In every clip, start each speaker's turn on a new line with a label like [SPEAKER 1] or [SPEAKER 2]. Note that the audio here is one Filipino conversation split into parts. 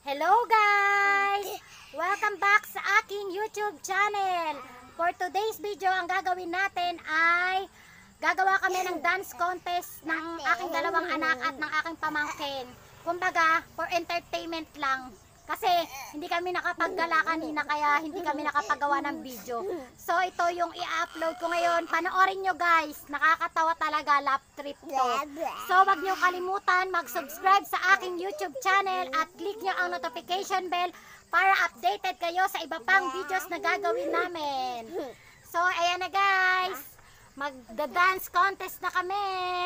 [SPEAKER 1] Hello guys! Welcome back sa aking YouTube channel. For today's video, ang gagawin natin ay gagawa kami ng dance contest ng aking dalawang anak at ng aking pamangkin. Kumbaga, for entertainment lang. Kasi hindi kami nakapaggala kanina kaya hindi kami nakapagawa ng video. So ito yung i-upload ko ngayon. Panoorin nyo guys. Nakakatawa talaga, lap trip to. So wag nyo kalimutan mag-subscribe sa aking YouTube channel at click nyo ang notification bell para updated kayo sa iba pang videos na gagawin namin. So ayan na guys. Magda-dance contest na kami.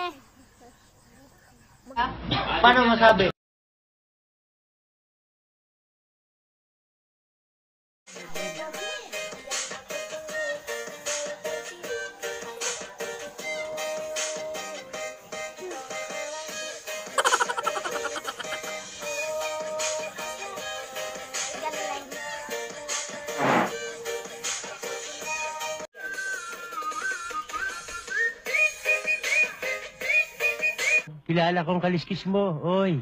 [SPEAKER 2] Paano masabi? Kilala kong kaliskis mo, oy.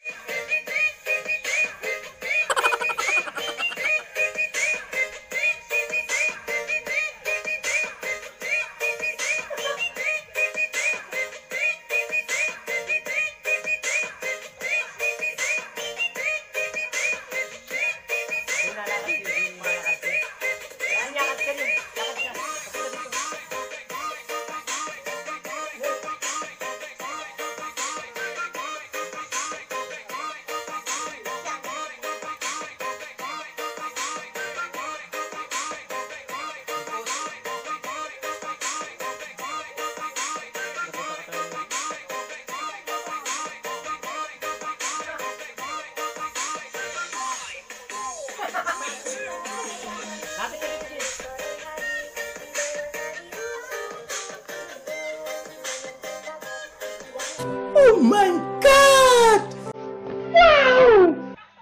[SPEAKER 3] Oh my God! Wow!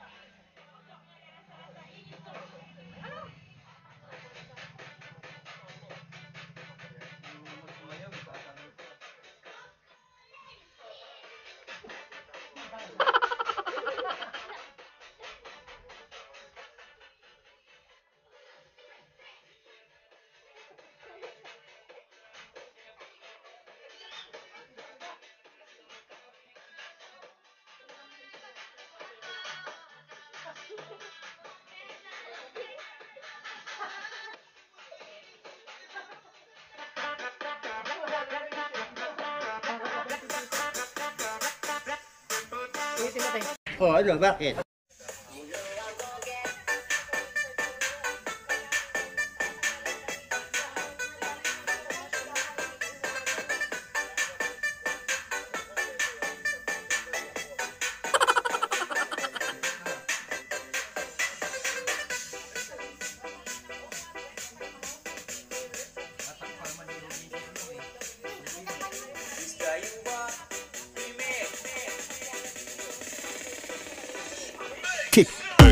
[SPEAKER 2] Oh, ano, bakit?
[SPEAKER 3] Kick.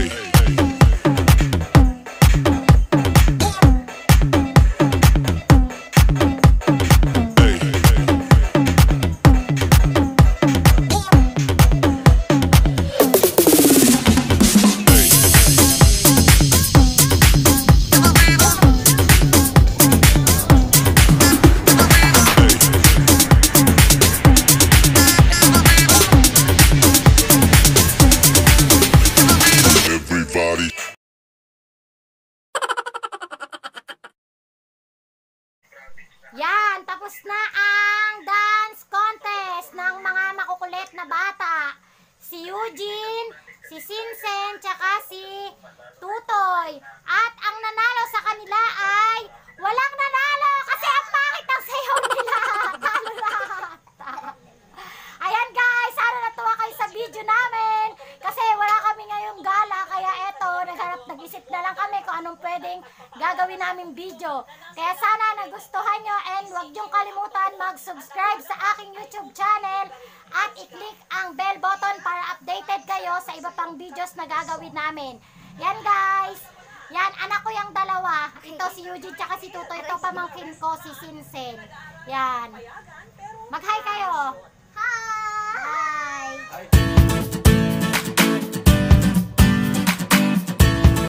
[SPEAKER 1] Yan, tapos na ang dance contest ng mga makukulit na bata. Si Eugene, si Sinsen, tsaka si Tutoy. At ang nanalo sa kanila ay walang nanalo kasi ang pangit ng sayaw nila. Talo lahat. Ayan guys, sana natuwa kayo sa video namin. Kasi wala kami ngayong gala, kaya eto, nag-isip na lang kami kung anong pwedeng gagawin namin video. Kaya sana nagustuhan nyo and huwag nyong kalimutan mag-subscribe sa aking YouTube channel at i-click ang bell button para updated kayo sa iba pang videos na gagawin namin. Yan guys, yan anak ko yung dalawa. Ito si Eugene tsaka si Tutoy. Ito pamangkin ko si Sinsen. Yan. Mag-hi kayo.